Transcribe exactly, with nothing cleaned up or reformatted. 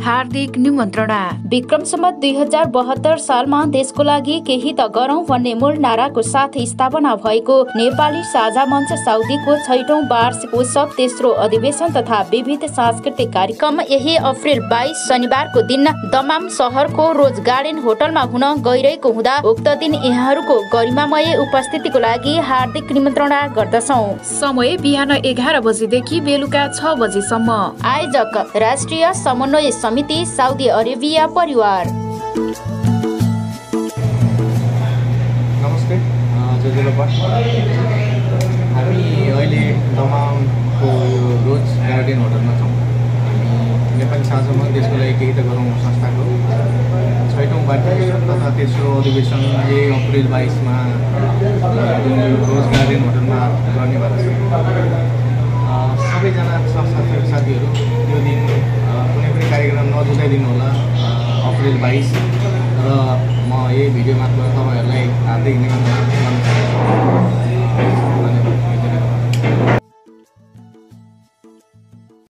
हार्दिक निमन्त्रणा। विक्रम सम्वत दुई हजार बहत्तर सालमा देशको लागि केही त गरौं भन्ने मूल नाराको साथ स्थापना भएको नेपाली साझा मञ्च साउदीको छैटौं वार्षिक उत्सव तेस्रो अधिवेशन तथा विविध सांस्कृतिक कार्यक्रम यही अप्रेल बाइस शनिबारको दिन दमाम शहरको रोज गार्डन होटलमा हुन गइरहेको हुँदा उक्त दिन यहाँहरूको गरिमामय उपस्थितिको लागि हार्दिक निमन्त्रणा गर्दछौं। समय बिहान एघार बजेदेखि बेलुका छ बजेसम्म। आयोजक राष्ट्रिय समन्वय समिति साउदी अरेबिया परिवार। नमस्ते जजुलपा, हामी अहिले दमामको रोज गार्डन होटलमा छौँ। हामी नेपाली साझा मञ्च देशको लागि केही त गरौँ संस्थाको छैटौँ वार्षिक तथा तेस्रो अधिवेशन यही अप्रेल बाइसमा रोज गार्डन होटलमा गर्ने भएको छ। सबैजना संस्थाका साथीहरू त्यो दिन कुनै पनि कार्यक्रम नजुटाइदिनु होला। अप्रेल बाइस र म यही भिडियो मार्फत तपाईँहरूलाई हार्दिक निमन्त्रणा गर्न चाहन्छु।